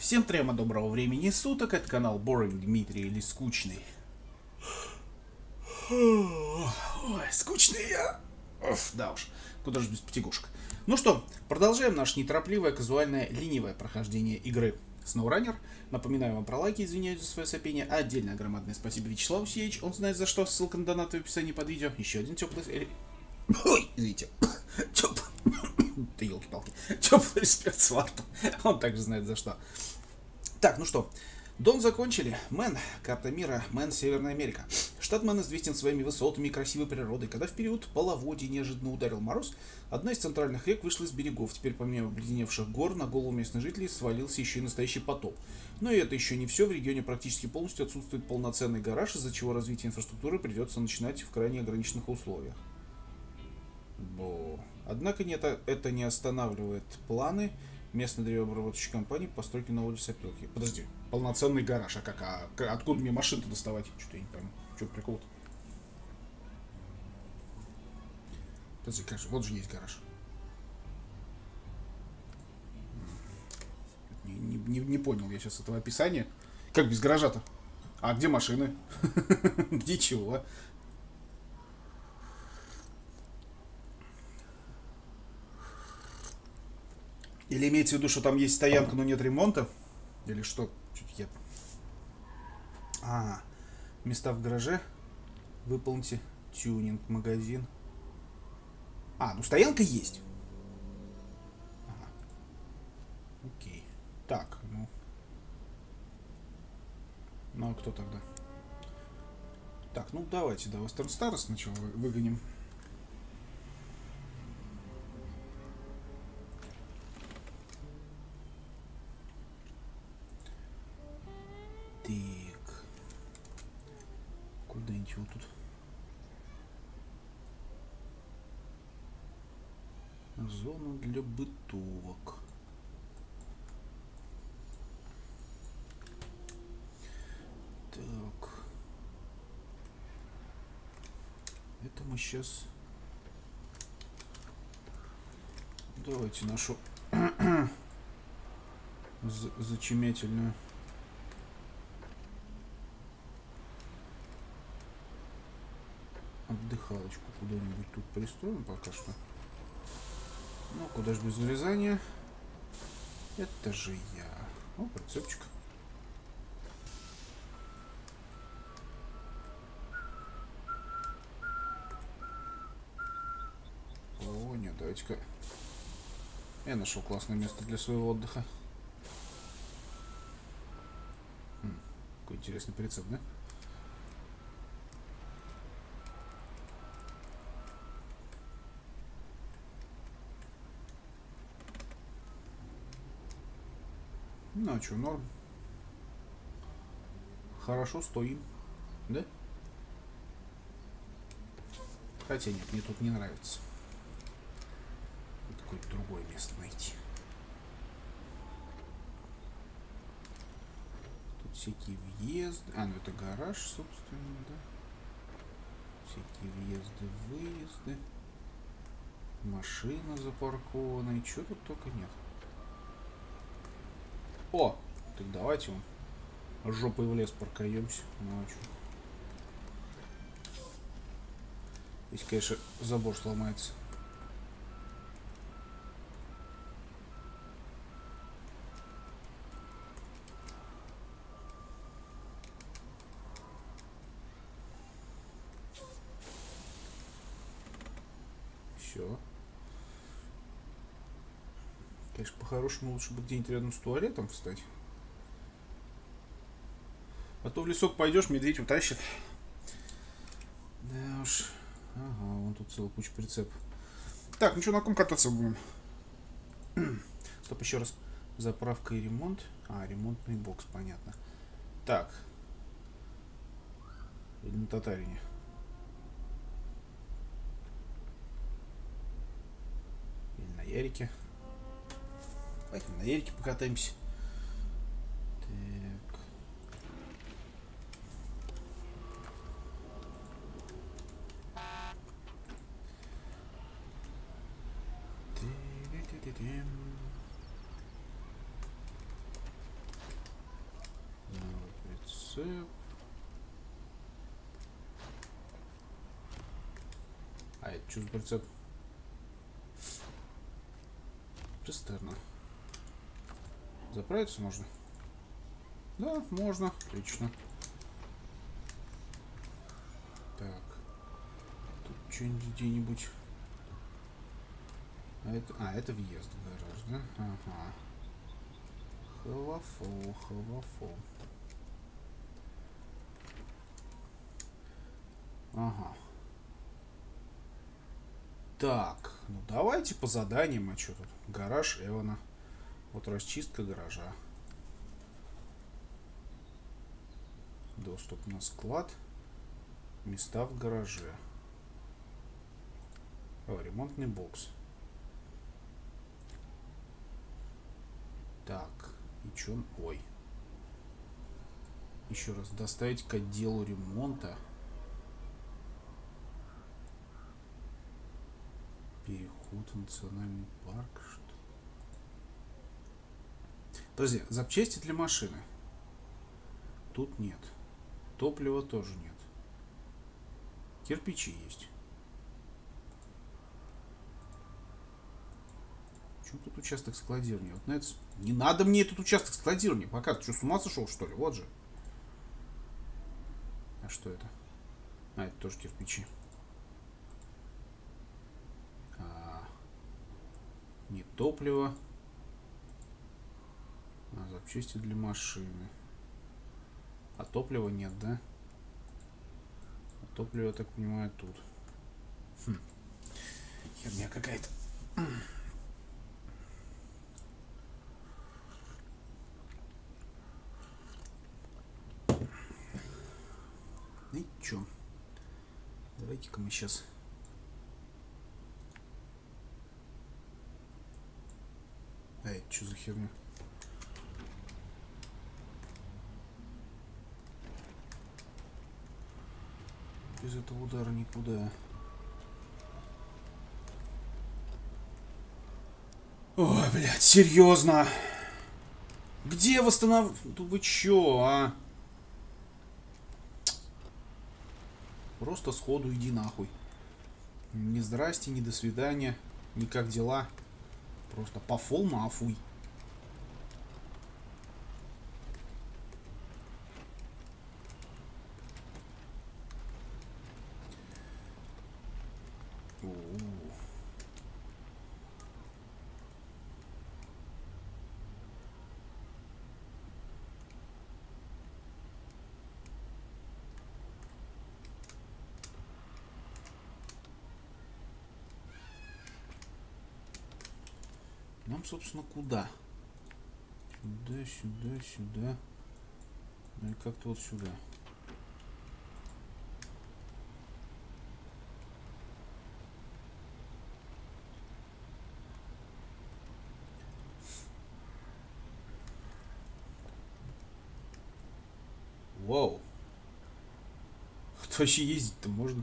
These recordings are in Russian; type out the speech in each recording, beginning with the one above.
Всем трема доброго времени суток, это канал Boring Дмитрий или Скучный. Ой, скучный я. Оф, да уж, куда же без потягушек. Ну что, продолжаем наше неторопливое, казуальное, ленивое прохождение игры SnowRunner. Напоминаю вам про лайки, извиняюсь за свое сопение. Отдельное громадное спасибо Вячеславу Сеич, он знает за что, ссылка на донат в описании под видео. Еще один теплый... Ой, извините. Ты елки-палки. Теплый респект Сварту. Он также знает за что. Так, ну что, Дон закончили. Мэн, карта мира, Мэн, Северная Америка. Штат Мэн известен своими высотами и красивой природой. Когда в период половодья неожиданно ударил мороз, одна из центральных рек вышла из берегов. Теперь помимо обледеневших гор на голову местных жителей свалился еще и настоящий потоп. Но и это еще не все. В регионе практически полностью отсутствует полноценный гараж, из-за чего развитие инфраструктуры придется начинать в крайне ограниченных условиях. Однако это не останавливает планы местной деревообрабатывающей компании по постройке новой лесопилки. Подожди, полноценный гараж, а как? Откуда мне машину-то доставать? Что-то я не пойму. Что прикол-то? Подожди, как же, вот же есть гараж. Не понял я сейчас этого описания. Как без гаража-то? А где машины? Где чего? Или имеется в виду, что там есть стоянка, но нет ремонта? Или что? Чуть я... Места в гараже. Выполните тюнинг, магазин. Ну стоянка есть. Ага. Окей. Так, ну. Ну а кто тогда? Так, ну давайте, да, Western Star сначала выгоним. Так. Куда-нибудь его тут. Зона для бытовок. Так. Это мы сейчас... Давайте нашу зачемятельную отдыхалочку куда-нибудь тут пристроим пока что. Ну, куда же без вырезания? Это же я. О, прицепчик. О, нет, давайте-ка. Я нашел классное место для своего отдыха. Какой интересный прицеп, да? Ну, а что, норм. Хорошо стоим, да? Хотя нет, мне тут не нравится. Какое-то другое место найти. Тут всякие въезды. Ну это гараж, собственно, да. Всякие въезды, выезды. Машина запаркована. И чего тут только нет. О! Так давайте вон жопой в лес прокаемся. Ну а что? Здесь, конечно, забор сломается. Все. Конечно, по-хорошему лучше бы где-нибудь рядом с туалетом встать. А то в лесок пойдешь, медведь утащит. Да уж. Ага, вон тут целая куча прицепов. Так, ну что, на ком кататься будем? Стоп, еще раз. Заправка и ремонт. Ремонтный бокс, понятно. Так. Или на Татарине. Или на Ярике. Давайте на Ярике покатаемся. Так. Прицеп. А это что за прицеп? Цистерна. Заправиться можно? Да, можно. Отлично. Так. Тут что-нибудь где-нибудь. Это въезд в гараж, да? Ага. Халафо, халафо. Ага. Так, ну давайте по заданиям. А что тут? Гараж Эвана. Вот расчистка гаража. Доступ на склад. Места в гараже. О, ремонтный бокс. Так, и чё? Ой. Еще раз, доставить к отделу ремонта. Переход в национальный парк. Что? Подожди, запчасти для машины. Тут нет. Топлива тоже нет. Кирпичи есть. Почему тут участок складирования? Вот на это... Не надо мне этот участок складирования. Пока ты что, с ума сошел, что ли? Вот же. А что это? А, это тоже кирпичи. Не топливо. А запчасти для машины. А топлива нет, да? А топливо, я так понимаю, тут. Херня какая-то. И чё? Давайте-ка мы сейчас... А это что за херня? Без этого удара никуда. Ой, блядь, серьезно? Где восстановление? Вы чё, а? Просто сходу иди нахуй. Ни здрасте, ни до свидания, ни как дела. Просто пофол мафуй. Нам, собственно, куда? Сюда, сюда, сюда. Ну и как-то вот сюда. Вау. Кто вообще ездить-то можно?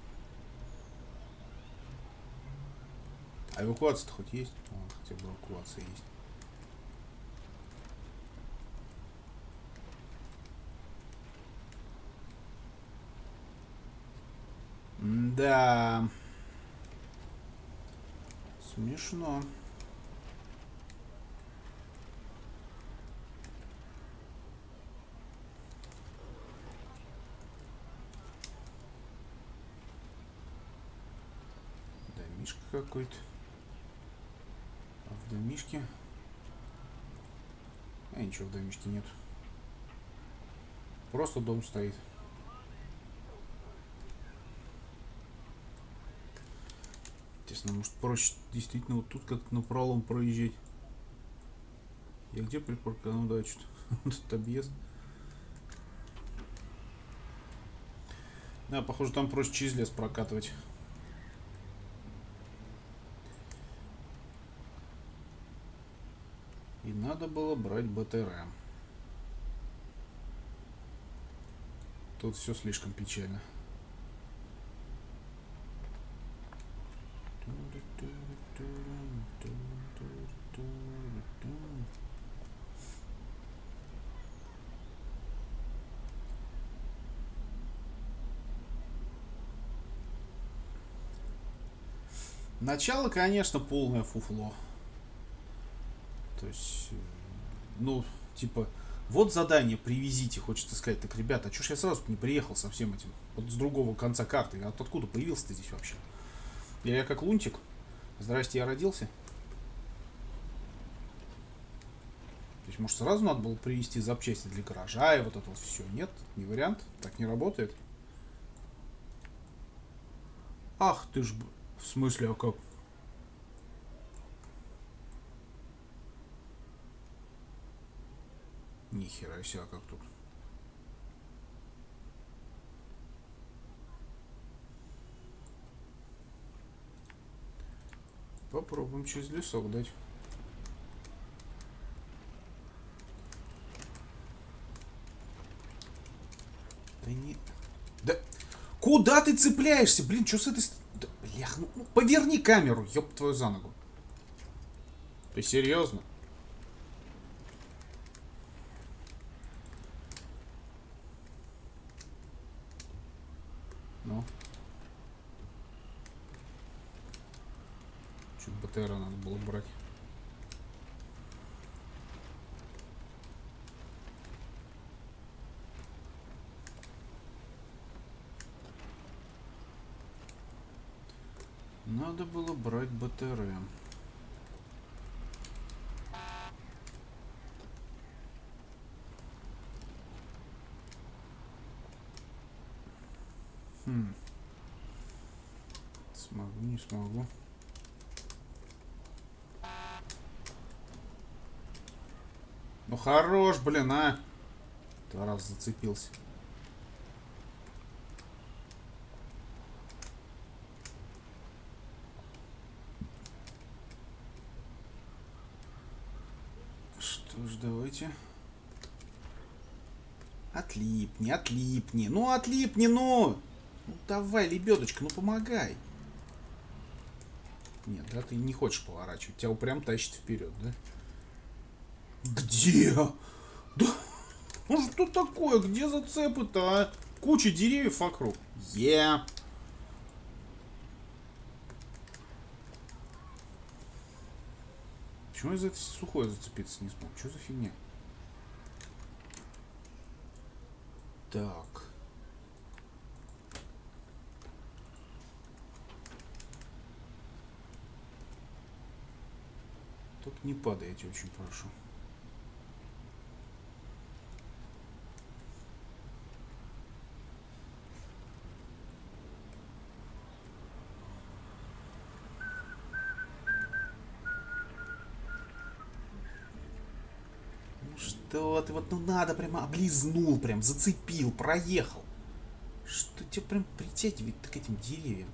А эвакуация-то хоть есть? О, хотя бы эвакуация есть. Да. Смешно. Домишко какой-то. А в домишке... А ничего в домишке нет. Просто дом стоит. Интересно, может проще действительно вот тут как-то напролом проезжать. Я где припарковал? Ну да, что-то тут объезд. Да, похоже, там проще через лес прокатывать. И надо было брать БТР. Тут все слишком печально. Начало, конечно, полное фуфло. То есть, ну, типа, вот задание, привезите, хочется сказать. Так, ребята, а чё ж я сразу не приехал со всем этим? Вот с другого конца карты. А откуда появился ты здесь вообще? Я как лунтик. Здрасте, я родился. То есть, может, сразу надо было привезти запчасти для гаража и вот это вот все. Нет, не вариант. Так не работает. Ах ты ж... В смысле, а как? Нихера себе, а как тут? Попробуем через лесок дать. Да не... Да... Куда ты цепляешься? Блин, что с этой... Да, блях, ну поверни камеру, ёб твою за ногу. Ты серьезно? Ну. Чуть БТРа надо было брать. Надо было брать БТР. Смогу, не смогу. Ну хорош, блин, а. 2 раза зацепился. Что ж, давайте. Отлипни, отлипни. Ну, отлипни, ну. Ну, давай, лебедочка, ну помогай. Нет, да, ты не хочешь поворачивать. Тебя упрям тащит вперед, да? Где? Да. Ну что такое? Где зацепы-то, а? Куча деревьев вокруг. Почему я за это сухое зацепиться не смог? Что за фигня? Так. Только не падай, я тебя очень прошу. Ну что ты, вот ну надо, прямо облизнул, прям зацепил, проехал. Что тебя прям притягивает к этим деревьям?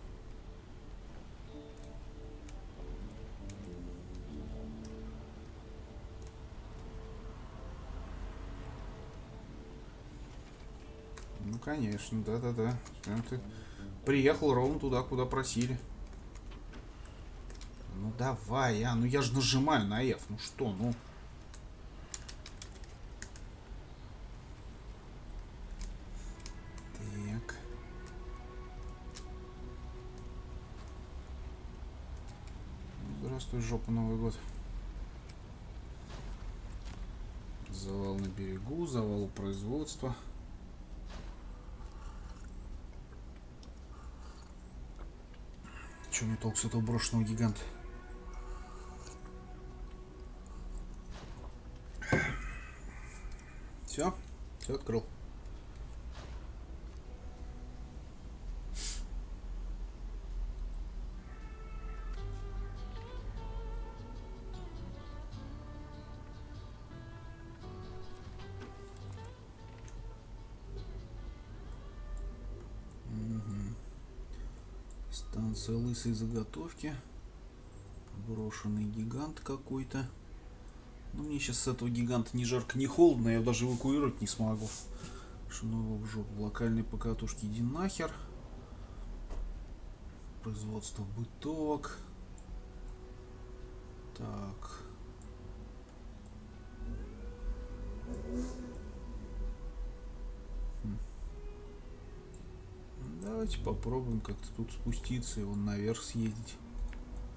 Ну конечно, да-да-да. Прям ты приехал ровно туда, куда просили. Ну давай, ну я же нажимаю на F. Ну что, ну. Так. Здравствуй, жопа, Новый год. Завал на берегу, завал у производства. Че мне толк с этого брошенного гиганта? Все открыл. Станция лысой заготовки. Брошенный гигант какой-то. Ну, мне сейчас с этого гиганта ни жарко, ни холодно. Я даже эвакуировать не смогу. Шиновый в жопу. Локальные покатушки, иди нахер. Производство бытовок. Так. Давайте попробуем как-то тут спуститься и вон наверх съездить.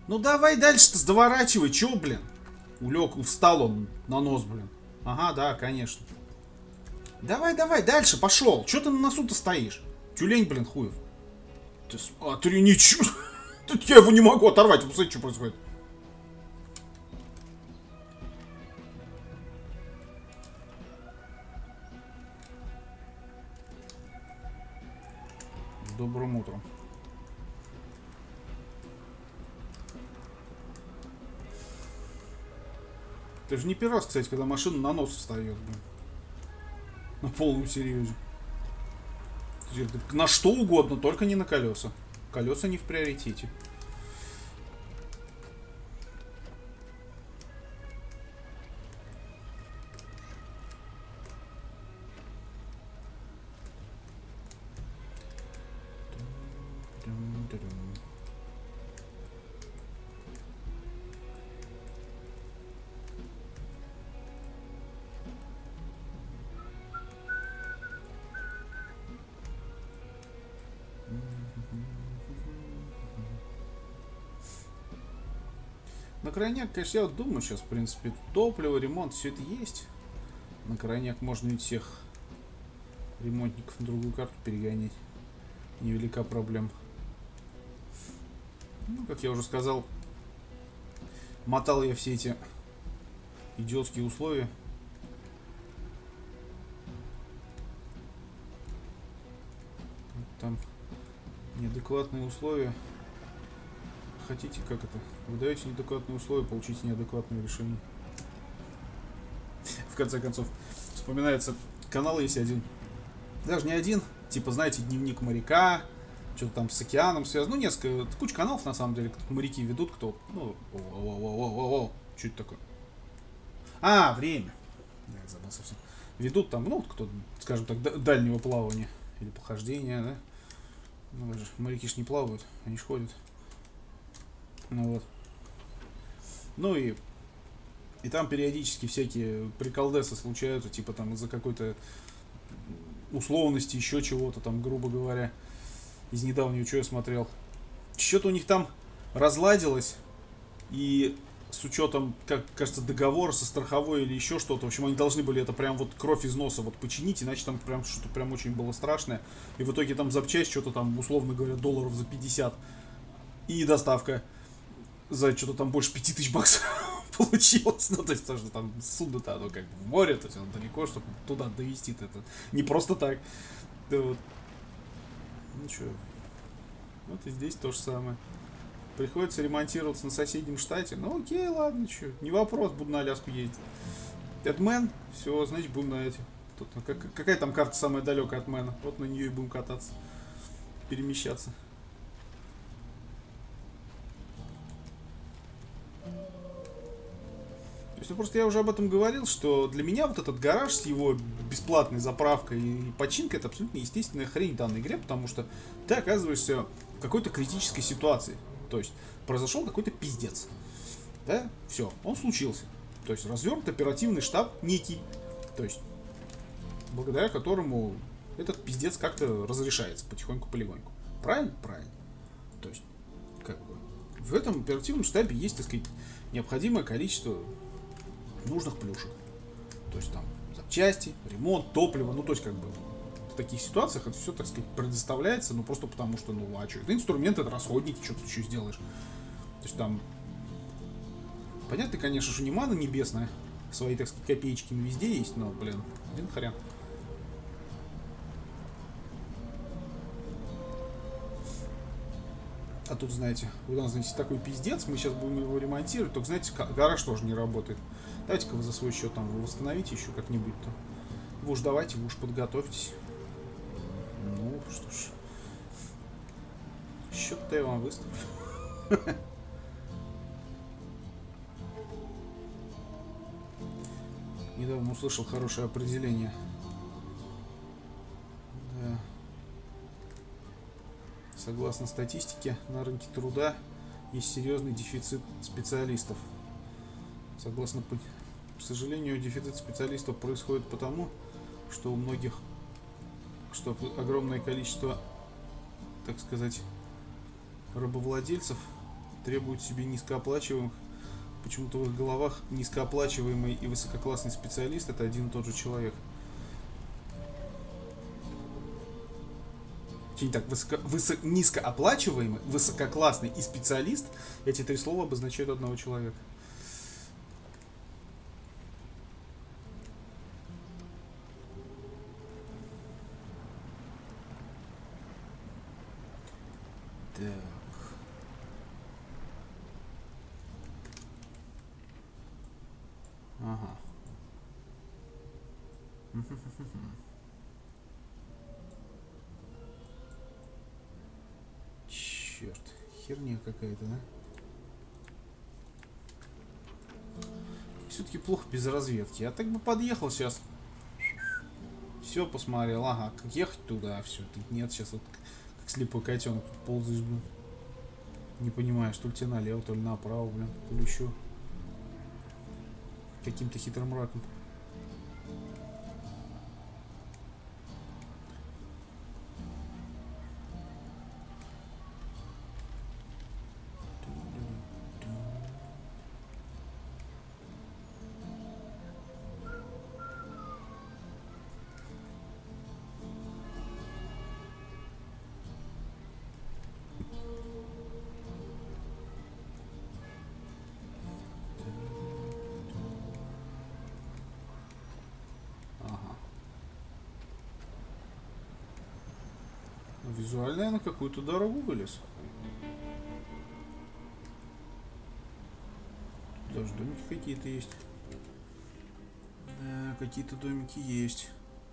Ну давай дальше-то доворачивай, чё, блин? Улег, встал он на нос, блин. Ага, да, конечно. Давай, давай, дальше, пошел. Чё ты на носу-то стоишь? Тюлень, блин, хуев. Ты смотри, ничего. Тут я его не могу оторвать. Вы посмотрите, что происходит. С добрым утром. Это же не первый раз, кстати, когда машина на нос встает, блин. На полном серьезе. На что угодно, только не на колеса. Колеса не в приоритете. На крайняк, конечно, я вот думаю сейчас, в принципе, топливо, ремонт, все это есть. На крайняк можно ведь всех ремонтников на другую карту перегонять. Невелика проблема. Ну, как я уже сказал, мотал я все эти идиотские условия. Там неадекватные условия. Хотите, как это? Вы даете неадекватные условия, получите неадекватное решение. В конце концов, вспоминается, канал есть один. Даже не один. Типа, знаете, дневник моряка. Что-то там с океаном связано. Ну, несколько. Куча каналов, на самом деле, моряки ведут, кто. Ну, что это такое? А, время. Да, я забыл совсем. Ведут там, ну, кто, скажем так, дальнего плавания. Или похождения, да? Ну, моряки ж не плавают, они ж ходят. Ну вот. Ну и там периодически всякие приколдесы случаются, типа там из-за какой-то условности, еще чего-то там, грубо говоря. Из недавнего, что я смотрел. Что-то у них там разладилось. И с учетом, как кажется, договора со страховой или еще что-то. В общем, они должны были это прям вот кровь из носа вот починить, иначе там прям что-то прям очень было страшное. И в итоге там запчасть что-то там, условно говоря, долларов за 50. И доставка за что-то там больше 5000 баксов получилось. Ну, то есть, то, что там судно-то, оно как бы в море, то есть оно далеко, чтобы туда довести-то это не просто так. Да, вот. Ну что, вот и здесь то же самое. Приходится ремонтироваться на соседнем штате. Ну окей, ладно, что, не вопрос, буду на Аляску ездить. Это Мэн, все, значит, будем на эти. Тут, какая там карта самая далекая от Мэна? Вот на нее и будем кататься, перемещаться. То есть, ну, просто я уже об этом говорил, что для меня вот этот гараж с его бесплатной заправкой и починкой — это абсолютно естественная хрень в данной игре, потому что ты оказываешься в какой-то критической ситуации. То есть произошел какой-то пиздец. Да? Все, он случился. То есть развернут оперативный штаб некий. То есть благодаря которому этот пиздец как-то разрешается потихоньку-полегоньку. Правильно? Правильно. То есть, как бы, в этом оперативном штабе есть, так сказать, необходимое количество нужных плюшек. То есть там запчасти, ремонт, топливо. Ну, то есть, как бы, в таких ситуациях это все, так сказать, предоставляется, ну, просто потому что, ну, а что, это инструменты, это расходники, что ты еще сделаешь. То есть там, понятно, конечно, что не мана небесная, свои, так сказать, копеечки везде есть, но, блин, один хрен. А тут, знаете, у нас, знаете, такой пиздец, мы сейчас будем его ремонтировать, только, знаете, гараж тоже не работает. Давайте-ка вы за свой счет там вы восстановите еще как-нибудь-то. Вы уж давайте, вы уж подготовьтесь. Ну, что ж. Счет-то я вам выставлю. Недавно услышал хорошее определение. Да. Согласно статистике, на рынке труда есть серьезный дефицит специалистов. Согласно, к сожалению, дефицит специалистов происходит потому, что у многих, что огромное количество, так сказать, рабовладельцев требуют себе низкооплачиваемых. Почему-то в их головах низкооплачиваемый и высококлассный специалист — это один и тот же человек. Не так, низкооплачиваемый, высококлассный и специалист — эти три слова обозначают одного человека. Так. Ага. Черт, херня какая-то, да? Все-таки плохо без разведки. Я так бы подъехал сейчас. Все посмотрел. Ага, как ехать туда, все. Тут нет, сейчас вот как слепой котенок тут ползаешь, блин. Не понимаешь, то ли тебе налево, то ли направо, блин, то ли еще каким-то хитрым раком. Визуально я на какую-то дорогу вылез. Даже домики какие-то есть. Да, какие-то домики есть.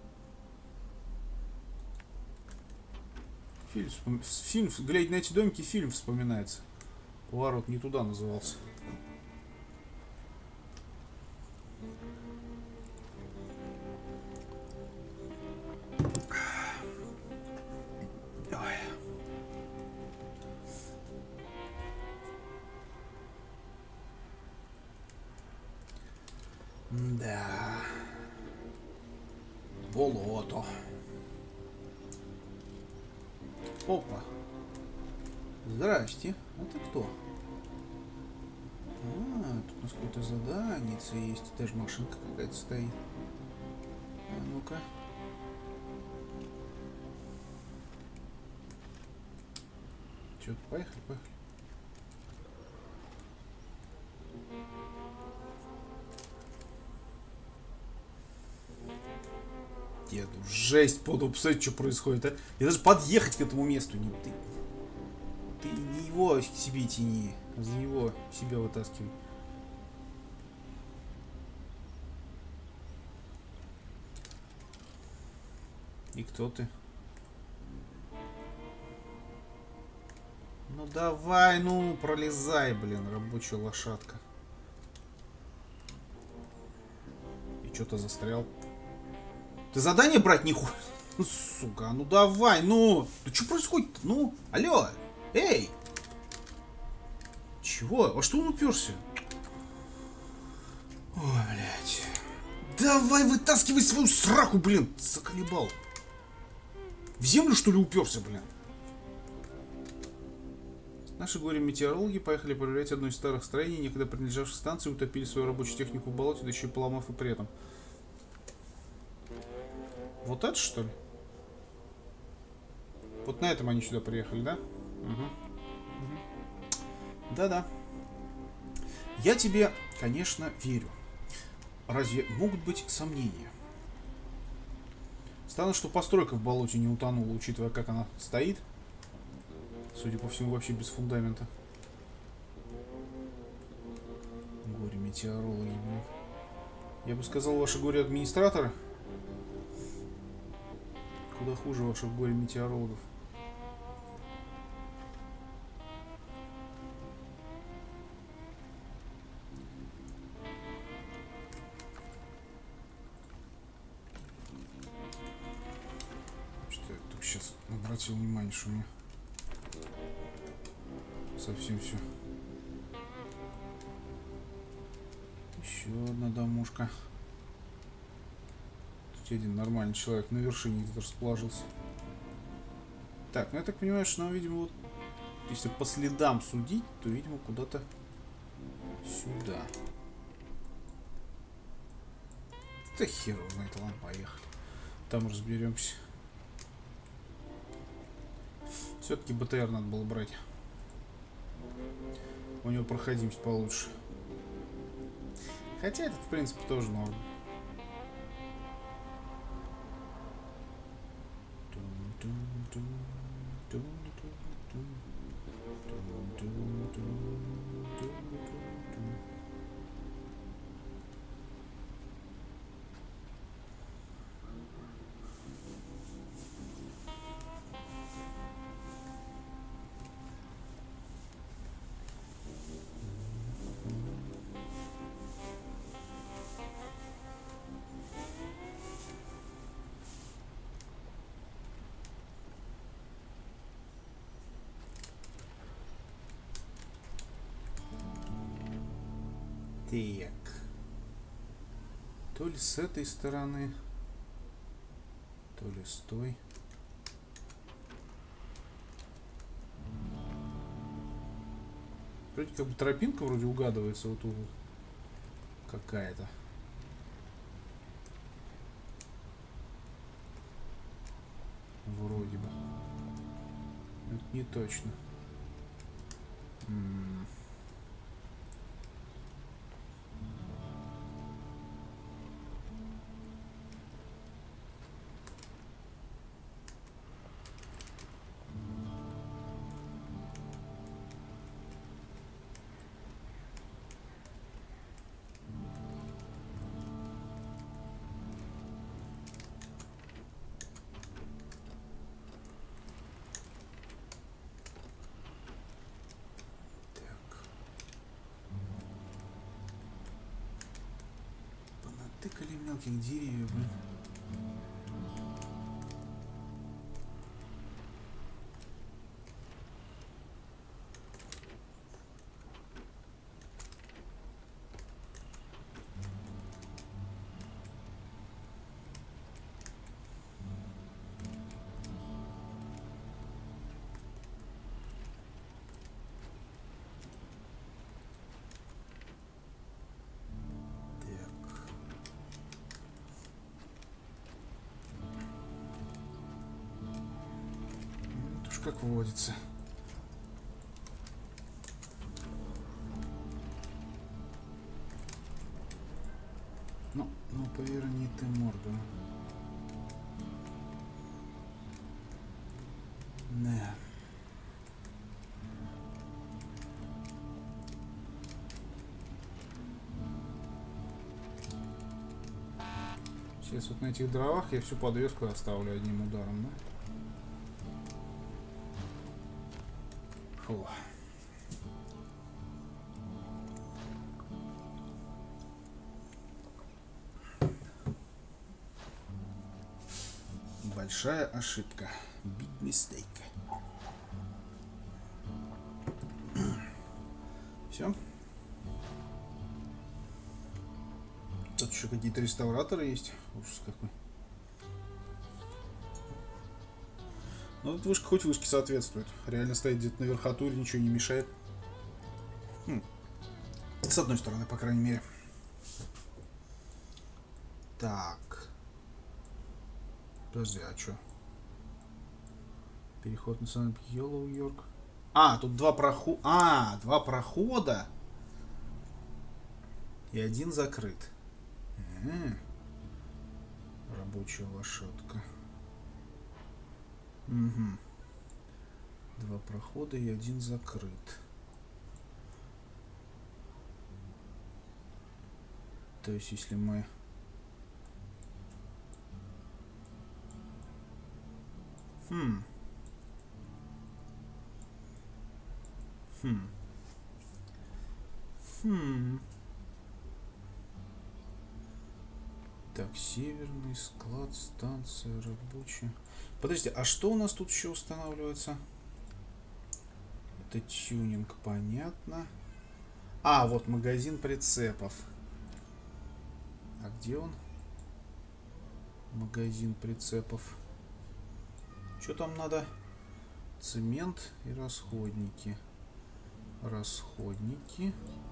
Фильм, глядя на эти домики, фильм вспоминается. Поворот не туда назывался. Да. Болото. Опа. Здрасте. А ты кто? А, тут у нас какое-то задание есть. Даже машинка какая-то стоит. А ну-ка. Че-то поехали, поехали. Деду, жесть, поду, посмотри, что происходит, а? Я даже подъехать к этому месту не... Ты не его к себе тяни, а за него себя вытаскивай. И кто ты? Ну давай, ну, пролезай, блин, рабочая лошадка. И что-то застрял. Ты задание брать не хочешь? Ну, сука, ну давай, ну. Да что происходит-то? Ну, алло, эй. Чего? А что он уперся? Ой, блядь. Давай вытаскивай свою сраку, блин. Заколебал. В землю, что ли, уперся, блин? Наши горе-метеорологи поехали проверять одно из старых строений, некогда принадлежавших станции, утопили свою рабочую технику в болоте, да еще и поломав и при этом. Вот это, что ли? Вот на этом они сюда приехали, да? Угу. Да-да. Я тебе, конечно, верю. Разве могут быть сомнения? Странно, что постройка в болоте не утонула, учитывая, как она стоит. Судя по всему, вообще без фундамента. Горе-метеорологи, блин. Я бы сказал, ваши горе-администраторы куда хуже ваших горе-метеорологов. Что я только сейчас обратил внимание, что у меня совсем все. Еще одна домушка. Тут один нормальный человек на вершине где-то расположился. Так, ну я так понимаю, что нам, видимо, вот Если по следам судить, то, видимо, куда-то сюда. Да хер его знает, ладно, поехали. Там разберемся. Все-таки БТР надо было брать. У него проходимость получше. Хотя этот, в принципе, тоже норм. Так. То ли с этой стороны, то ли с той. Вроде как бы тропинка вроде угадывается вот тут какая-то. Вроде бы. Это не точно. Тыкали мелких деревьев, блин. Как водится. Ну, поверни ты морду. Да. Сейчас вот на этих дровах я всю подвеску оставлю одним ударом, да? Фу. Большая ошибка. Big mistake. Все. Тут еще какие-то реставраторы есть. Ужас какой. Ну, тут вышка хоть вышке соответствует. Реально стоит где-то на верхотуре, ничего не мешает. С одной стороны, по крайней мере. Так. Подожди, а что? Переход на Сан Йорк. А, тут два прохода. Два прохода. И один закрыт. Рабочая лошадка. Угу. Два прохода и один закрыт. То есть, если мы... Так, северный склад, станция рабочая. Подождите, а что у нас тут еще устанавливается? Это тюнинг, понятно. А, вот магазин прицепов. А где он? Магазин прицепов. Что там надо? Цемент и расходники. Расходники.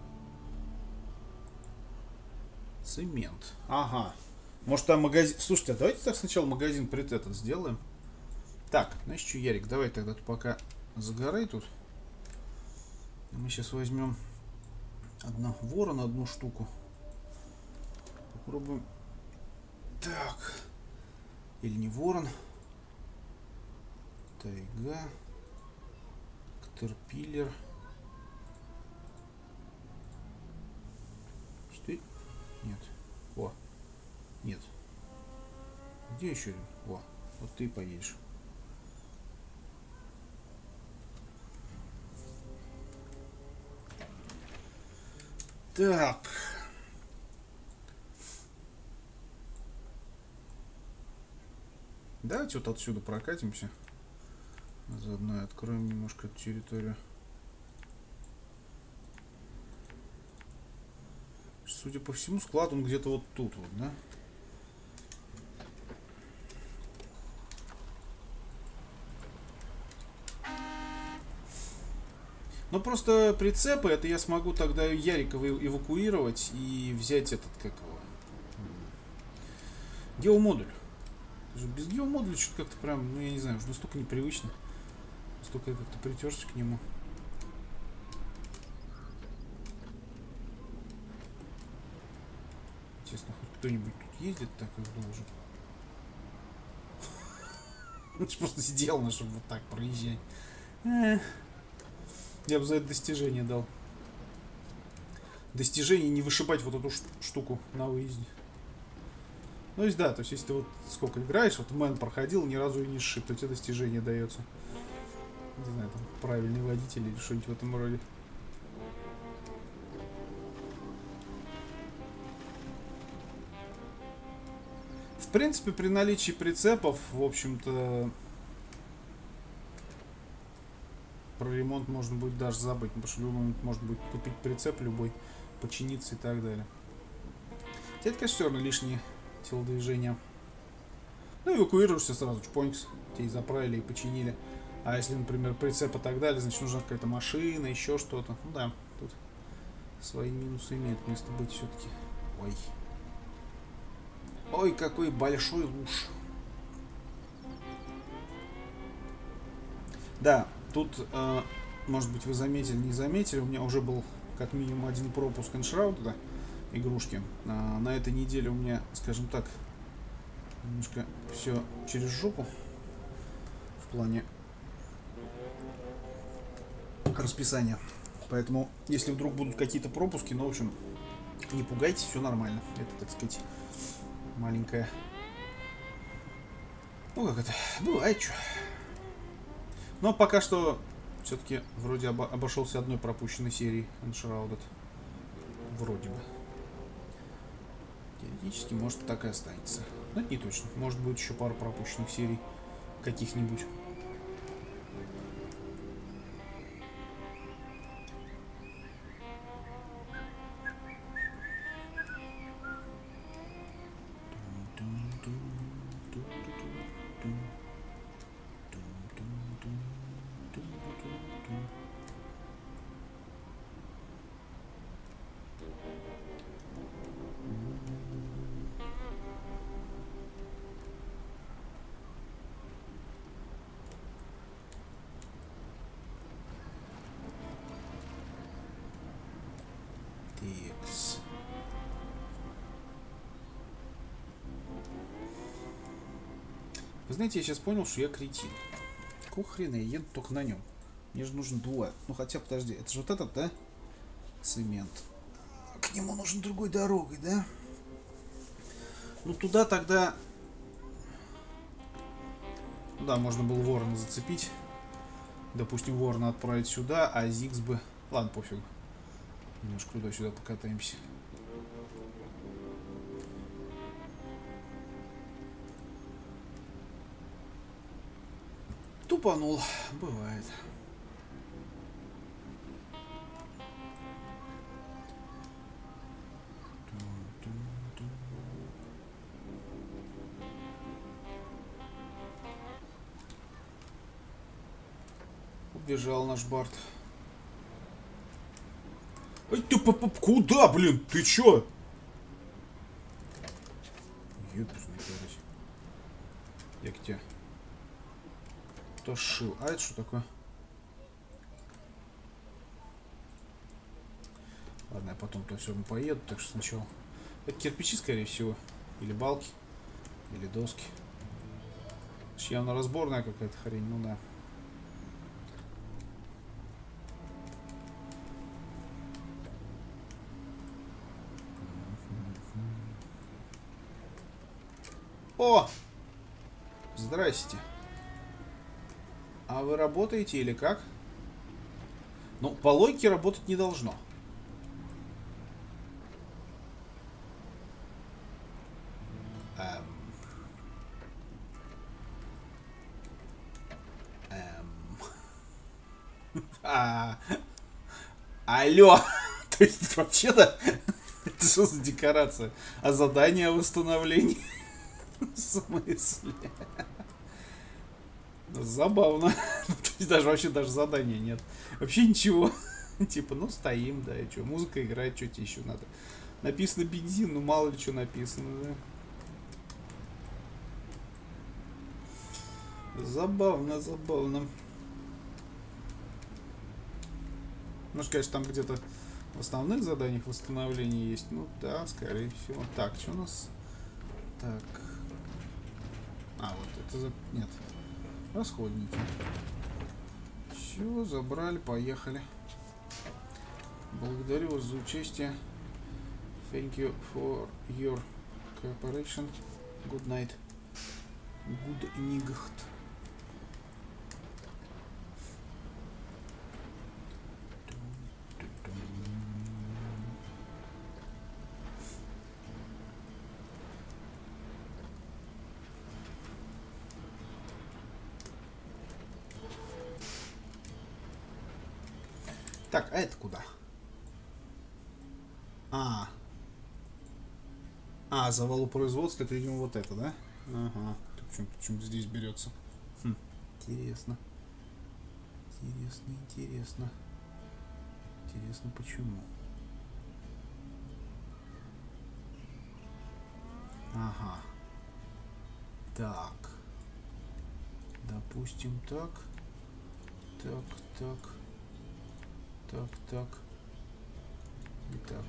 Цемент. Ага. Может там магазин... Слушайте, а давайте так сначала магазин пред этот сделаем. Так, знаешь что, Ярик, давай тогда ты пока загорай тут. Мы сейчас возьмем ворона, одну штуку. Попробуем. Так. Или не ворон. Тайга. Катерпиллер. Что? Нет. О. Нет. Где еще один? О. Вот ты поедешь. Так. Давайте вот отсюда прокатимся. Заодно и откроем немножко эту территорию. Судя по всему, склад он где-то вот тут вот, да? Но просто прицепы, это я смогу тогда Ярикова эвакуировать и взять этот, как его, геомодуль. Без геомодуля что-то как-то прям, ну я не знаю, уже настолько непривычно. Настолько я как-то притерся к нему. Интересно, хоть кто-нибудь тут ездит так, как должен? Он просто сделано, чтобы вот так проезжать. Я бы за это достижение дал. Достижение не вышибать вот эту штуку на выезде. Ну, то есть, да, то есть, если ты вот сколько играешь, вот Мэн проходил, ни разу и не сшиб, то тебе достижение дается. Не знаю, там, правильный водитель или что-нибудь в этом роде. В принципе, при наличии прицепов, в общем-то, про ремонт можно будет даже забыть, потому что в любой момент можно будет купить прицеп любой, починиться и так далее. Хотя это, конечно, все равно лишние телодвижения. Ну, эвакуируешься сразу, чпонькс, тебе и заправили, и починили. А если, например, прицеп и так далее, значит, нужна какая-то машина, еще что-то. Ну да, тут свои минусы имеют место быть все-таки. Ой. Ой, какой большой луж. Да, тут, может быть, вы заметили, не заметили, у меня уже был как минимум один пропуск Эншрауда игрушки. На этой неделе у меня, скажем так, немножко все через жопу в плане расписания. Поэтому, если вдруг будут какие-то пропуски, ну, в общем, не пугайтесь, все нормально. Это, так сказать, маленькая... Ну, как это? Бывает что. Но пока что все-таки вроде обошелся одной пропущенной серией Enshrouded. Вроде бы. Теоретически, может, так и останется. Но это не точно. Может, будет еще пару пропущенных серий каких-нибудь. Текс. Вы знаете, я сейчас понял, что я кретин. Какого хрена я еду только на нем? Мне же нужен дуа. Ну хотя, подожди, это же вот этот, да? Цемент. К нему нужен другой дорогой, да? Ну туда тогда... Да, можно было ворона зацепить. Допустим, ворона отправить сюда, а Зигс бы... Ладно, пофиг. Немножко туда-сюда покатаемся. Тупанул. Бывает. Убежал наш Барт. Ай, ты куда, блин? Ты чё? Ёбаный короче. Я к тебе. Кто шил? А это что такое? Ладно, я потом-то все равно поеду, так что сначала. Это кирпичи, скорее всего. Или балки. Или доски. Явно разборная какая-то хрень, ну да. О! Здрасте. А вы работаете или как? Ну, по логике работать не должно. Алло! То есть вообще-то это что за декорация? А задание о восстановлении? В смысле? Забавно. То есть даже вообще даже задания нет. Вообще ничего. Типа, ну стоим, да, и что? Музыка играет, что тебе еще надо? Написано бензин, ну мало ли что написано, да? Забавно, забавно. Ну, конечно, там где-то в основных заданиях восстановления есть. Ну да, скорее всего. Так, что у нас? Так. А, вот это за... Нет. Расходники. Все, забрали, поехали. Благодарю вас за участие. Thank you for your cooperation. Good night. Good night. Так, а это куда? Завалу производства, это, видимо, вот это, да? Ага. Почему здесь берется? Хм. Интересно. Интересно. Интересно, почему? Ага. Так. Допустим, так. Так. И так.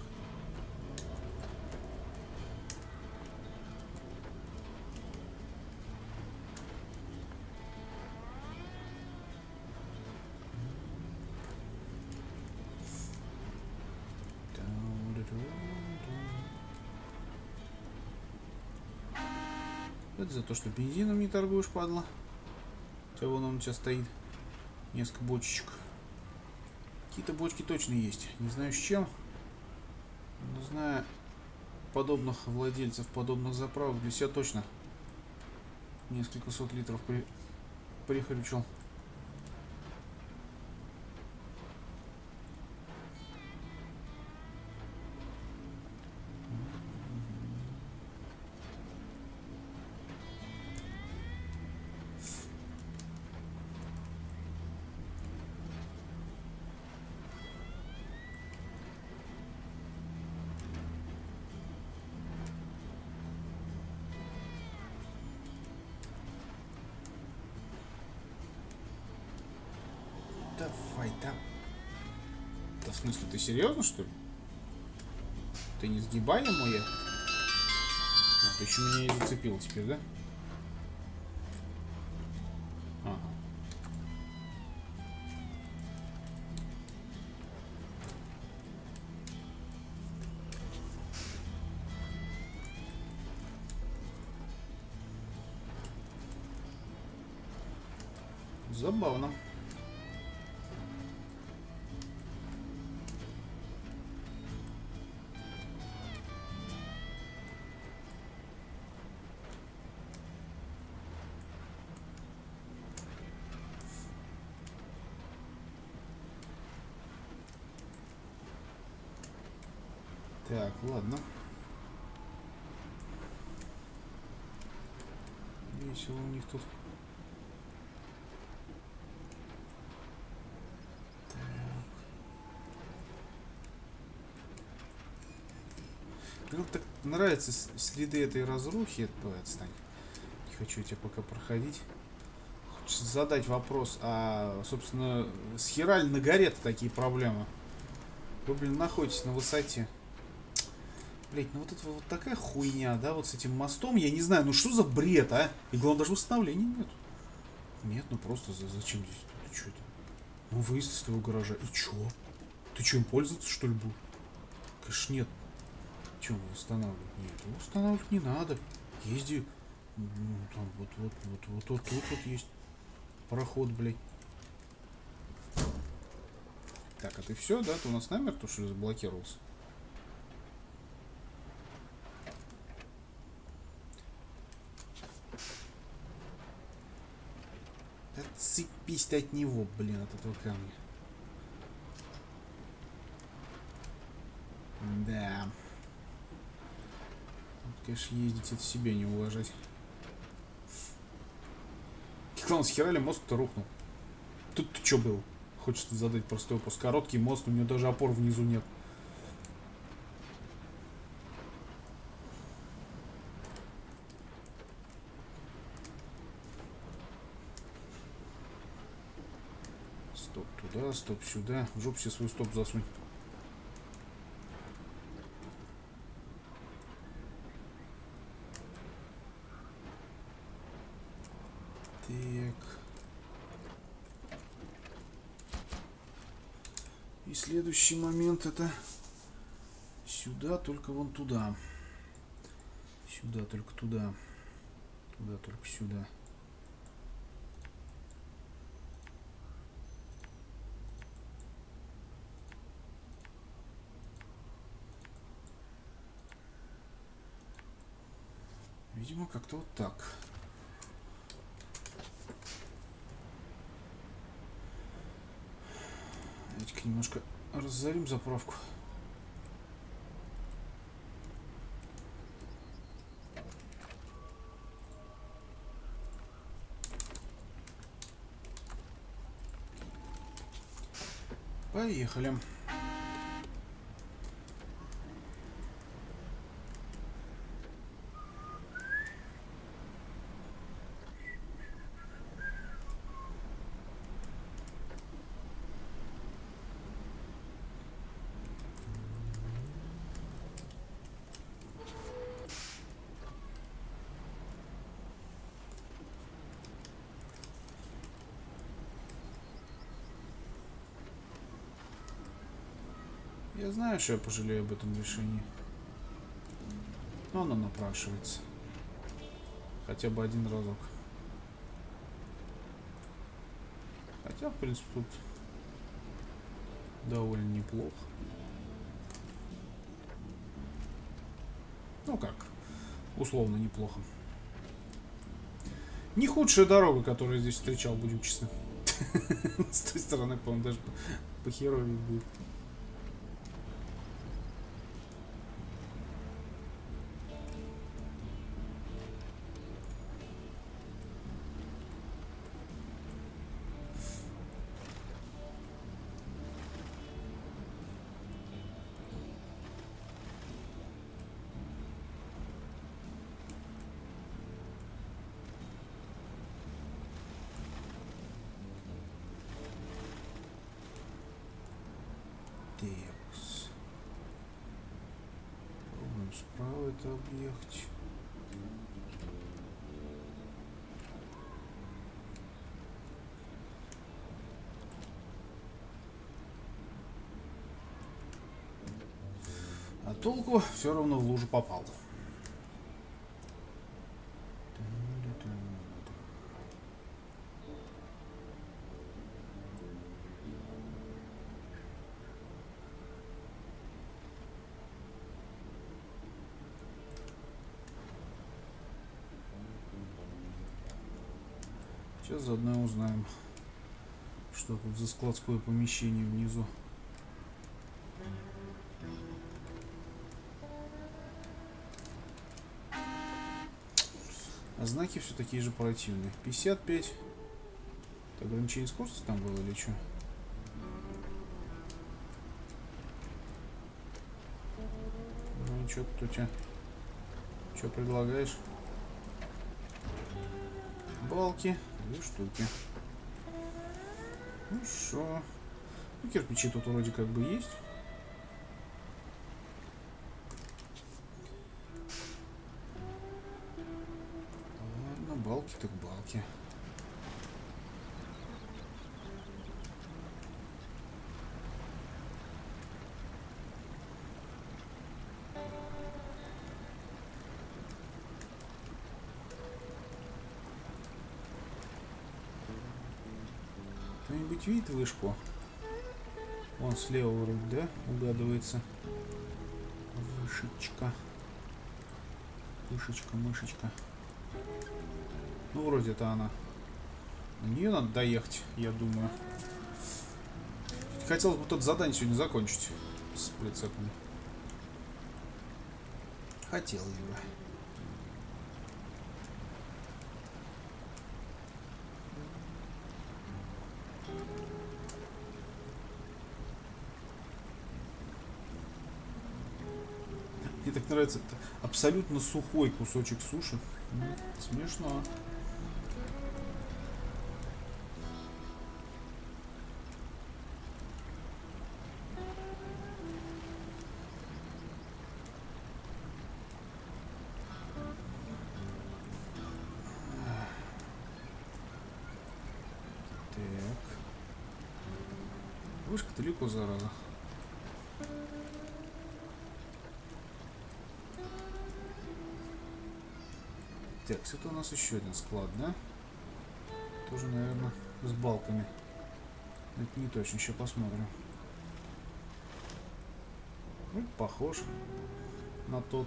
Это за то, что бензином не торгуешь, падла. Хотя вон он у тебя стоит. Несколько бочечек. Какие-то бочки точно есть. Не знаю с чем. Но знаю подобных владельцев, подобных заправок, для себя точно несколько сот литров прихарчил. Давай, да. Да в смысле, ты серьезно, что ли? Ты не сгибаемая? А, ты еще меня и зацепил теперь, да? Ага. Забавно. Так, ладно. Весело у них тут. Мне так нравятся следы этой разрухи. Отстань. Не хочу тебя пока проходить. Хочется задать вопрос, а, собственно, с хераль на горе-то такие проблемы? Вы, блин, находитесь на высоте. Блять, ну вот это вот такая хуйня, да, вот с этим мостом. Я не знаю, ну что за бред, а? И главное, даже восстановления нет. Нет, ну просто зачем здесь? Ты что это? Ну выезд из твоего гаража. И чё? Ты что, им пользоваться, что ли, будешь? Конечно, нет. Чё восстанавливать? Нет, восстанавливать не надо. Езди. Ну, там вот тут вот есть проход, блядь. Так, а ты все, да? Ты у нас намер, то что ли, заблокировался? Отцепись ты от него, блин, от этого камня. Да. Вот, конечно, ездить это себе не уважать. Главное, с херали мост-то рухнул. Тут-то что было? Хочется задать простой вопрос. Короткий мост, у него даже опор внизу нет. Стоп туда, стоп сюда. В жопу себе свой стоп засунь. Так. И следующий момент это сюда, только вон туда. Сюда, только туда. Туда, только сюда. Видимо, как-то вот так. Давайте-ка немножко разорим заправку. Поехали. Я знаю, что я пожалею об этом решении. Но оно напрашивается. Хотя бы один разок. Хотя, в принципе, тут довольно неплохо. Ну как, условно неплохо. Не худшая дорога, которую я здесь встречал, будем честны. С той стороны, по-моему, даже похеровее будет. Текс. Попробуем справа это объехать. А толку все равно в лужу попал. Сейчас заодно узнаем, что тут за складское помещение внизу. А знаки все такие же противные. 55. Это ограничение скорости там было или что? Ну Что тут у тебя? Что предлагаешь? Балки. 2 штуки. Хорошо. Ну, кирпичи тут вроде как бы есть. Ладно, балки так балки. Кто-нибудь видит вышку? Вон слева вроде, да? Угадывается. Вышечка. Вышечка, мышечка. Ну, вроде это она. На нее надо доехать, я думаю. Хотелось бы тут задание сегодня закончить с прицепами. Хотелось бы. Мне так нравится, это абсолютно сухой кусочек суши. Смешно. Так. Вышка далеко, зараза. Так, это у нас еще один склад, да? Тоже, наверное, с балками. Это не точно, еще посмотрим. Ну, похож на тот.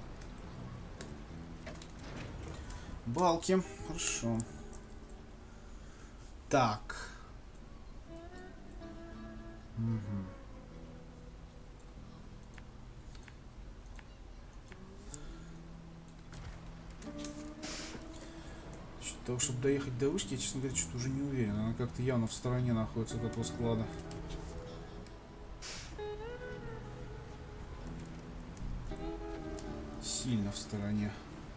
Балки. Хорошо. Так. Угу. Для того, чтобы доехать до вышки, я, честно говоря, что-то уже не уверен. Она как-то явно в стороне находится от этого склада. Сильно в стороне.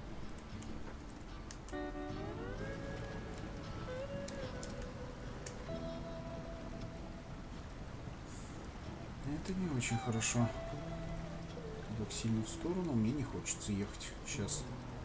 Это не очень хорошо. Так сильно в сторону мне не хочется ехать сейчас.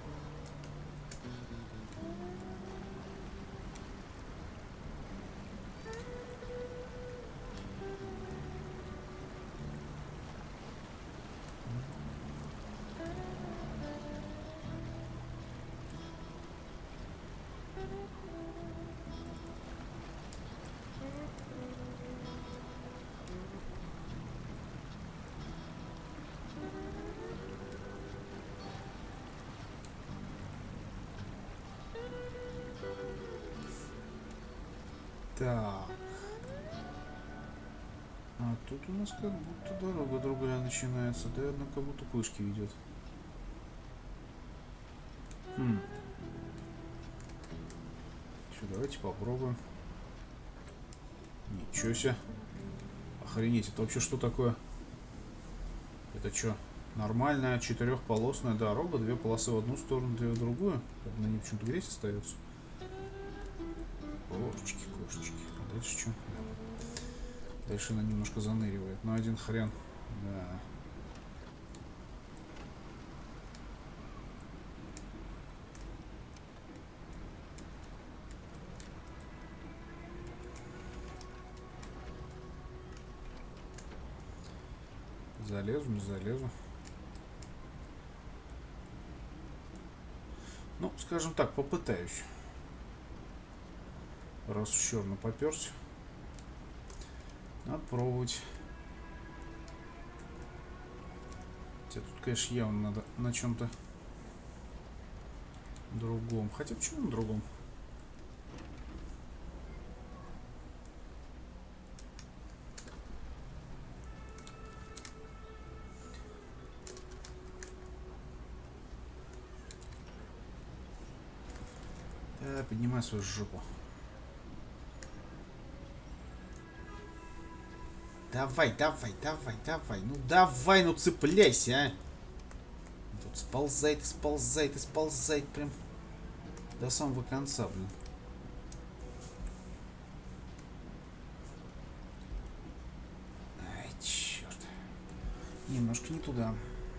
Так. А тут у нас как будто дорога другая начинается. Да, одна как будто к вышке ведет. Что, давайте попробуем. Ничего себе. Охренеть, это вообще что такое? Это что? Нормальная 4-полосная дорога. 2 полосы в одну сторону, 2 в другую. На ней почему-то грязь остается. Кошечки, кошечки. А дальше что? Дальше она немножко заныривает. Но один хрен. Да. Залезу, не залезу. Ну, скажем так, попытаюсь. Раз уж черно поперся. Надо пробовать. Хотя тут, конечно, явно надо на чем-то другом. Хотя почему на другом? Да, поднимай свою жопу. Давай, давай, давай, давай. Ну давай, ну цепляйся, а. сползает и сползает и сползает прям до самого конца, блин. Ай, черт. Немножко не туда.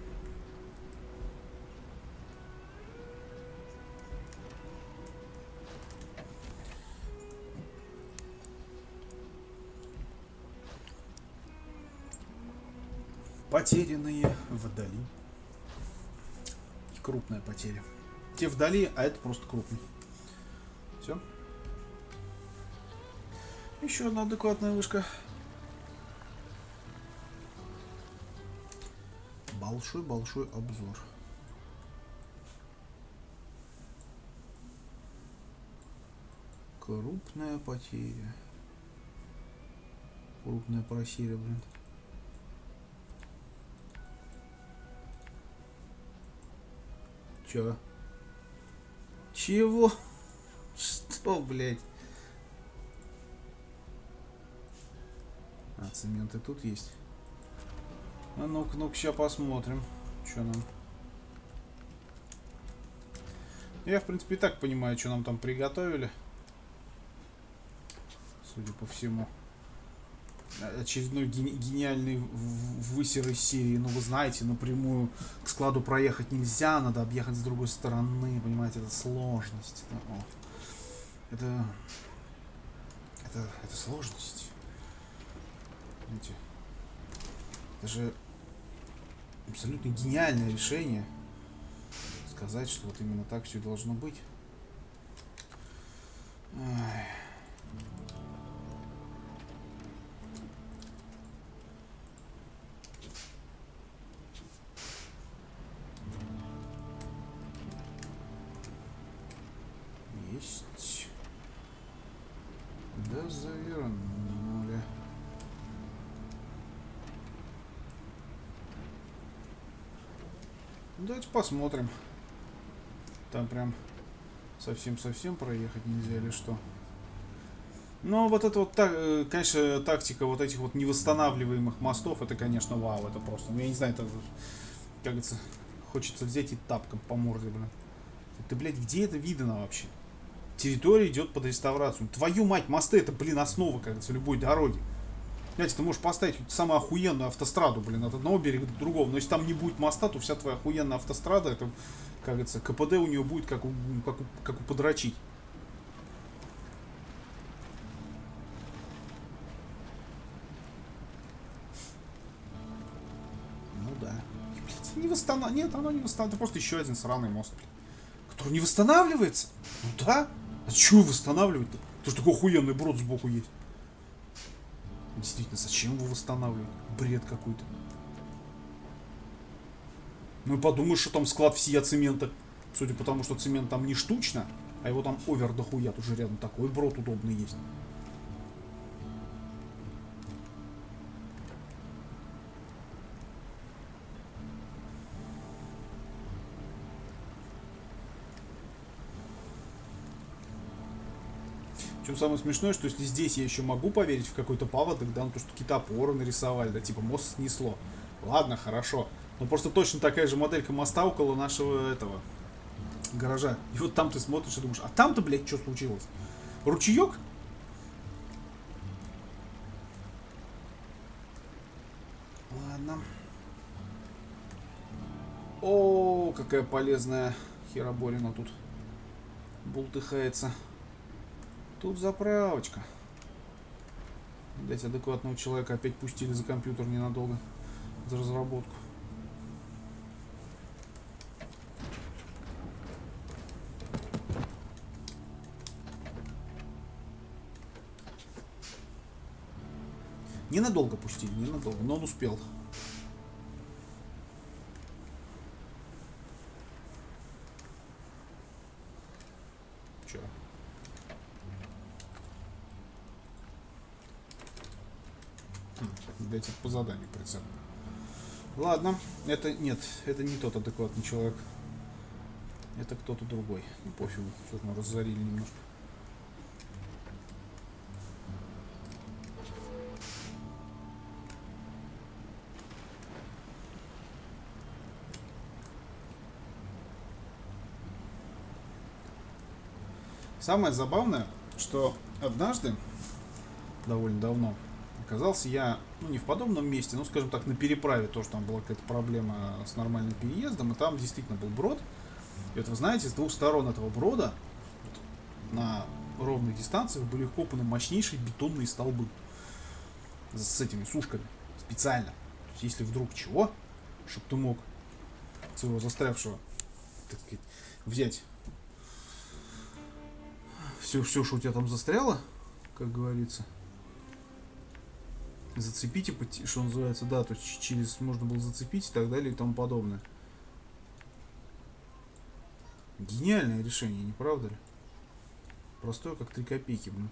Потерянные вдали. Крупная потеря. Те вдали, а это просто крупный. Все. Еще одна адекватная вышка. Большой-большой обзор. Крупная потеря. Крупная просерия, блин. Чё? Чего? Что, блядь? А, цементы тут есть. А ну-ка, ну-ка, сейчас посмотрим. Что нам? Я, в принципе, и так понимаю, что нам там приготовили. Судя по всему. Очередной гениальный высер из серии. Ну, вы знаете, напрямую к складу проехать нельзя, надо объехать с другой стороны. Понимаете, это сложность. Это сложность. Знаете, это же абсолютно гениальное решение. Сказать, что вот именно так все должно быть. Ай. Есть. Да, завернули. Давайте посмотрим. Там прям совсем-совсем проехать нельзя или что? Но вот это вот, конечно, тактика вот этих вот невосстанавливаемых мостов, это, конечно, вау, это просто, ну, я не знаю, это, как говорится, хочется взять и тапком по морде, блин. Ты, блядь, где это видно вообще? Территория идет под реставрацию. Твою мать, мосты, это, блин, основа, как говорится, любой дороги. Знаете, ты можешь поставить самую охуенную автостраду, блин, от одного берега до другого. Но если там не будет моста, то вся твоя охуенная автострада, это, как говорится, КПД у нее будет как у подрочить. Ну да. Блядь, не восстанавливается. Нет, оно не восстанавливается. Это просто еще один сраный мост, блин, который не восстанавливается. Ну да. А чего восстанавливать-то? Потому что такой охуенный брод сбоку есть. Действительно, зачем его восстанавливать? Бред какой-то. Ну и подумаешь, что там склад всея цемента. Судя по тому, что цемент там не штучно, а его там овер дохуя. Тут же рядом такой брод удобный есть. Причем самое смешное, что если здесь я еще могу поверить в какой-то паводок, да, ну то, что какие-то опоры нарисовали, да, типа мост снесло. Ладно, хорошо. Но просто точно такая же моделька моста около нашего этого гаража. И вот там ты смотришь и думаешь, а там-то, блядь, что случилось? Ручеек? Ладно. О, какая полезная хероборина тут бултыхается. Тут заправочка. Блять, адекватного человека опять пустили за компьютер ненадолго. За разработку. Ненадолго пустили, ненадолго, но он успел. Че? Дайте по заданию прицел. Ладно, это нет, это не тот адекватный человек. Это кто-то другой. Ну пофигу, что-то мы разорили немножко. Самое забавное, что однажды, довольно давно, оказался я, ну, не в подобном месте, ну, скажем так, на переправе, тоже там была какая-то проблема с нормальным переездом, и там действительно был брод. И вот вы знаете, с двух сторон этого брода на ровных дистанциях были вкопаны мощнейшие бетонные столбы с этими сушками специально. То есть, если вдруг чего, чтобы ты мог своего застрявшего, так сказать, взять все, что у тебя там застряло, как говорится, зацепить и, что называется, да, то есть через можно было зацепить и так далее и тому подобное. Гениальное решение, не правда ли? Простое, как 3 копейки, блин.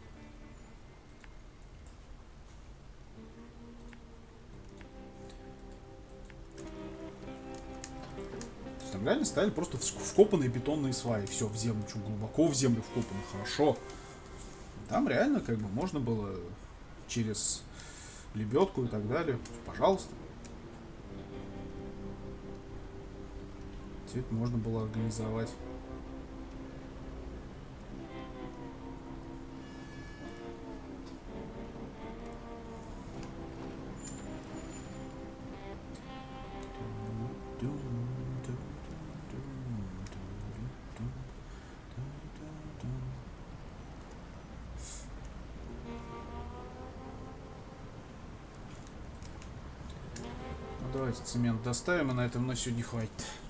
Там реально стояли просто вкопанные бетонные сваи. Все, в землю, что глубоко в землю вкопано, хорошо. Там реально как бы можно было через лебедку и так далее. Пожалуйста. Все это можно было организовать. Давайте цемент доставим, и на этом на сегодня хватит.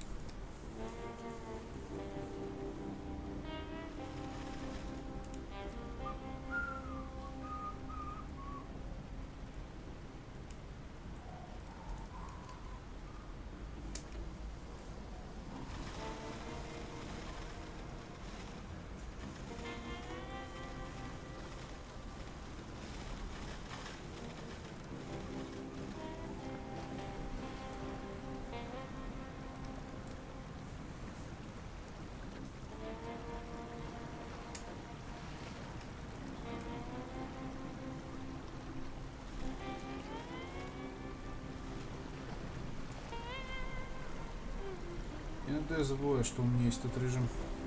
Иногда я забываю, что у меня есть этот режим.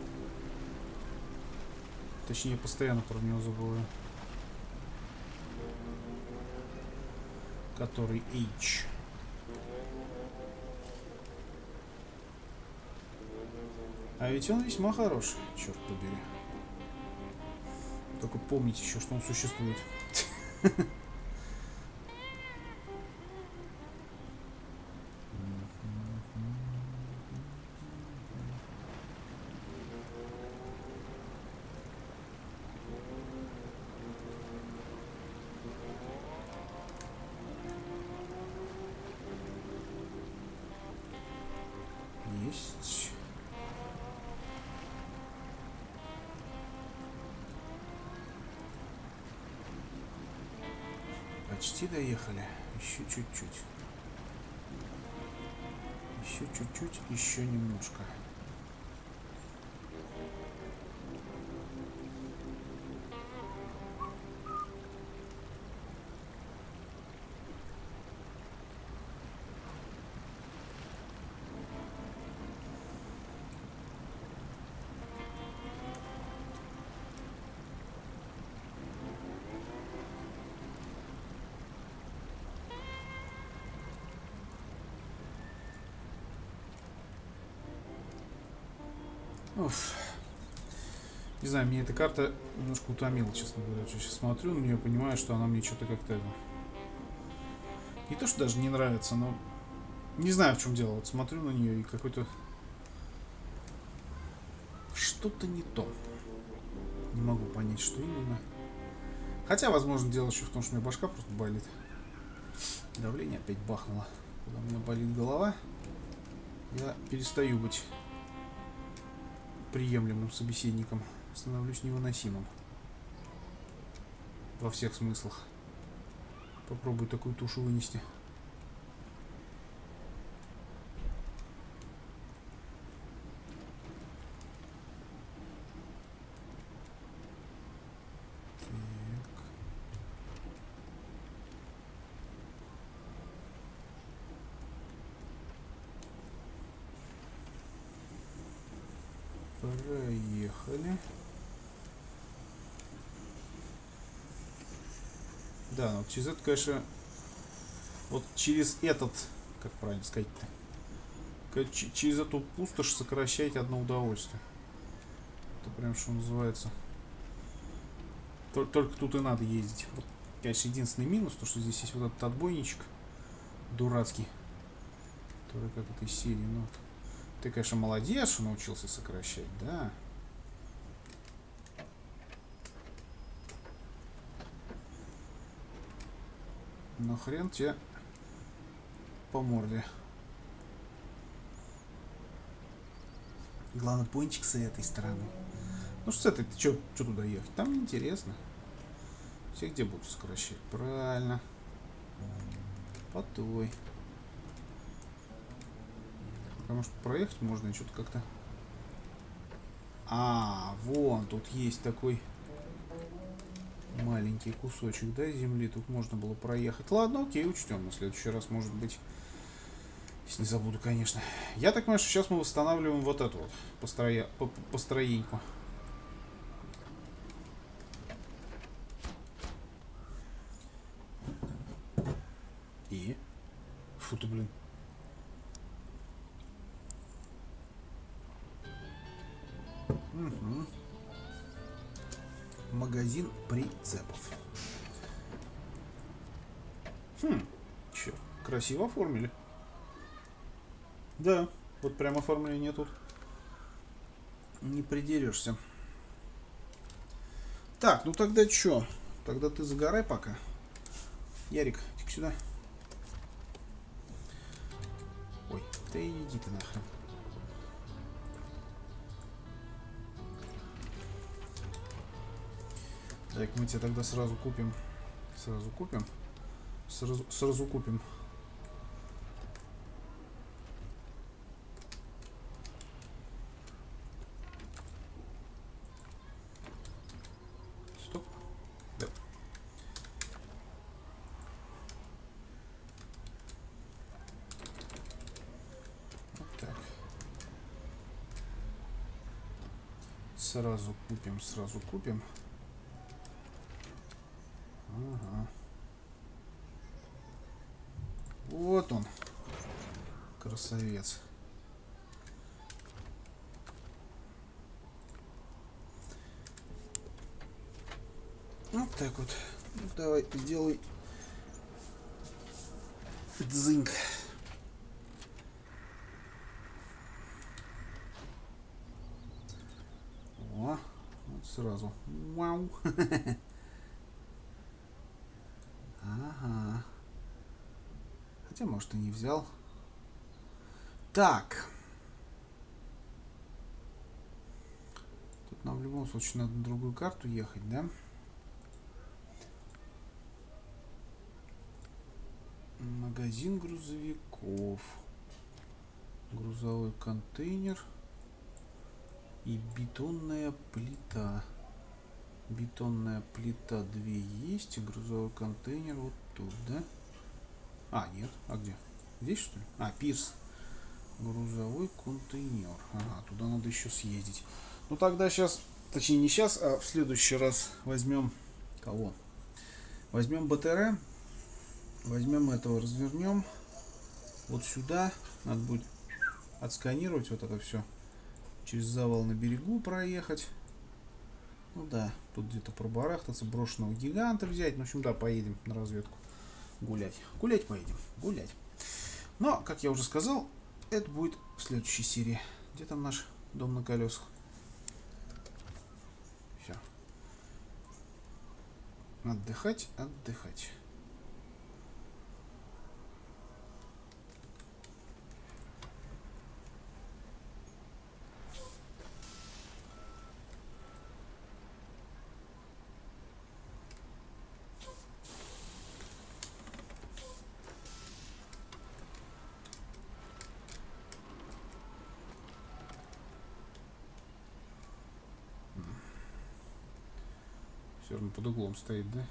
Точнее, постоянно про него забываю. Который H. А ведь он весьма хорош, черт побери. Только помните еще, что он существует. Есть. Почти доехали. Еще чуть-чуть. Еще чуть-чуть, еще немножко. Уф. Не знаю, мне эта карта немножко утомила, честно говоря. Сейчас смотрю на нее, понимаю, что она мне что-то как-то... Не то, что даже не нравится, но... Не знаю, в чем дело. Вот смотрю на нее и какой-то... Что-то не то. Не могу понять, что именно. Хотя, возможно, дело еще в том, что у меня башка просто болит. Давление опять бахнуло. Когда у меня болит голова, я перестаю быть приемлемым собеседником. Становлюсь невыносимым. Во всех смыслах. Попробую такую тушу вынести. Проехали. Да, ну через это, конечно, вот через этот, как правильно сказать-то, через эту пустошь сокращать одно удовольствие. Это прям, что называется. Только тут и надо ездить. Вот, конечно, единственный минус, то что здесь есть вот этот отбойничек дурацкий, который как этой серии. Ну, ты, конечно, молодец, что научился сокращать, да. Но хрен тебе по морде. Главное, пончик с этой стороны. Ну что с этой, ты что туда ехать? Там неинтересно. Все где будут сокращать? Правильно. По той. Потому что проехать можно и что-то как-то... А, вон, тут есть такой маленький кусочек, да, земли. Тут можно было проехать. Ладно, окей, учтем. На следующий раз, может быть, если не забуду, конечно. Я так понимаю, что сейчас мы восстанавливаем вот эту вот построеньку. И? Фу ты, блин. Угу. Магазин прицепов. Чё, красиво оформили. Да, вот прям оформление тут. Не придерешься. Так, ну тогда чё? Тогда ты загорай пока. Ярик, иди сюда. Ой, да иди ты нахрен. Так, мы тебе тогда сразу купим. Сразу купим. Сразу купим. Стоп. Да. Вот так. Сразу купим, сразу купим. Ага. Вот он. Красавец. Вот так вот. Ну, давай, сделай дзынь. О, вот сразу. Вау. Ага. Хотя, может, и не взял. Так. Тут нам в любом случае надо на другую карту ехать, да? Магазин грузовиков. Грузовой контейнер. И бетонная плита. Бетонная плита 2 есть. И грузовой контейнер вот тут, да? А, нет. А где? Здесь, что ли? А, пирс. Грузовой контейнер. Ага, туда надо еще съездить. Ну тогда сейчас, точнее не сейчас, а в следующий раз возьмем кого? Возьмем БТР. Возьмем этого, развернем. Вот сюда. Надо будет отсканировать вот это все. Через завал на берегу проехать. Ну да, тут где-то пробарахтаться, брошенного гиганта взять. Ну, в общем, да, поедем на разведку. Гулять. Гулять поедем. Гулять. Но, как я уже сказал, это будет в следующей серии. Где там наш дом на колесах? Все. Отдыхать, отдыхать. Все равно под углом стоит, да?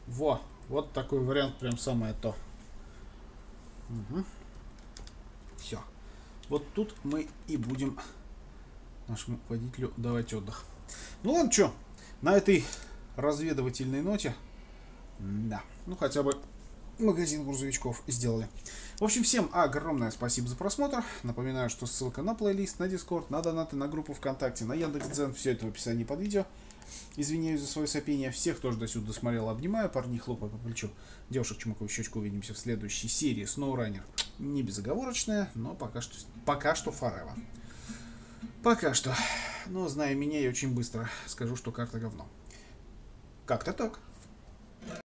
Во, вот такой вариант прям самое то. Угу. Все. Вот тут мы и будем нашему водителю давать отдых. Ну ладно, что, на этой разведывательной ноте, да, ну хотя бы магазин грузовичков сделали. В общем, всем огромное спасибо за просмотр. Напоминаю, что ссылка на плейлист, на Дискорд, на донаты, на группу ВКонтакте, на Яндекс.Дзен, все это в описании под видео. Извиняюсь за свое сопение. Всех, кто до сюда досмотрел, обнимаю. Парни, хлопаю по плечу. Девушек, чмокаю в щечку. Увидимся в следующей серии SnowRunner. Не безоговорочная, но пока что forever. Пока что. Но, зная меня, я очень быстро скажу, что карта говно. Как-то так.